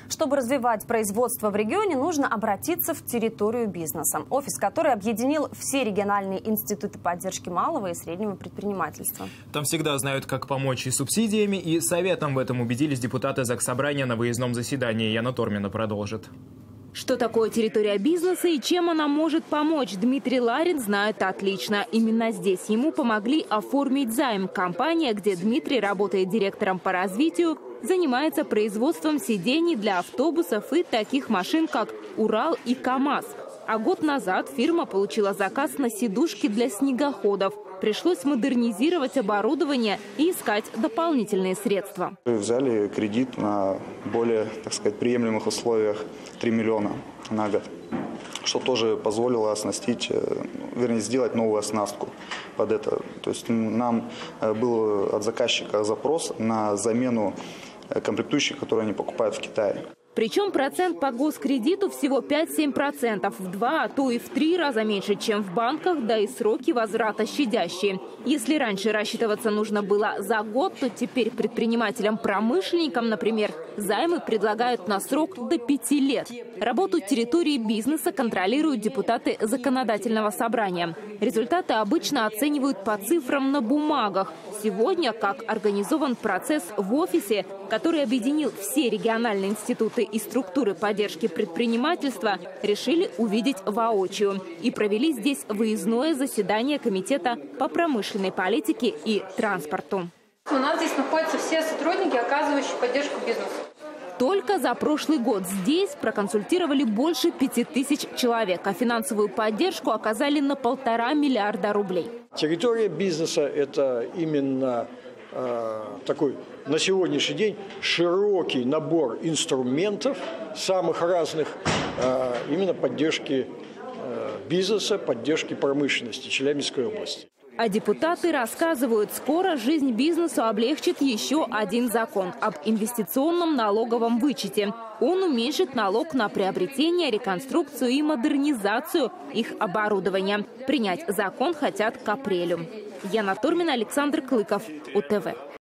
Чтобы развивать производство в регионе, нужно обратиться в территорию бизнеса. Офис, который объединил все региональные институты поддержки малого и среднего предпринимательства. Там всегда знают, как помочь и субсидиями, и советом. В этом убедились депутаты Заксобрания на выездном заседании. Яна Тормина продолжит. Что такое территория бизнеса и чем она может помочь, Дмитрий Ларин знает отлично. Именно здесь ему помогли оформить займ. Компания, где Дмитрий работает директором по развитию, занимается производством сидений для автобусов и таких машин, как «Урал» и «КамАЗ». А год назад фирма получила заказ на сидушки для снегоходов. Пришлось модернизировать оборудование и искать дополнительные средства. Взяли кредит на более, так сказать, приемлемых условиях 3 миллиона на год, что тоже позволило оснастить, вернее, сделать новую оснастку под это. То есть нам был от заказчика запрос на замену комплектующих, которые они покупают в Китае. Причем процент по госкредиту всего 5-7%, в 2, а то и в 3 раза меньше, чем в банках, да и сроки возврата щадящие. Если раньше рассчитываться нужно было за год, то теперь предпринимателям-промышленникам, например, займы предлагают на срок до 5 лет. Работу территории бизнеса контролируют депутаты законодательного собрания. Результаты обычно оценивают по цифрам на бумагах. Сегодня, как организован процесс в офисе, который объединил все региональные институты и структуры поддержки предпринимательства, решили увидеть воочию. И провели здесь выездное заседание Комитета по промышленной политике и транспорту. У нас здесь находятся все сотрудники, оказывающие поддержку бизнесу. Только за прошлый год здесь проконсультировали больше 5000 человек, а финансовую поддержку оказали на 1,5 миллиарда рублей. Территория бизнеса – это именно такой на сегодняшний день широкий набор инструментов самых разных именно поддержки бизнеса, поддержки промышленности Челябинской области. А депутаты рассказывают, скоро жизнь бизнесу облегчит еще один закон об инвестиционном налоговом вычете. Он уменьшит налог на приобретение, реконструкцию и модернизацию их оборудования. Принять закон хотят к апрелю. Яна Тормина, Александр Клыков, УТВ.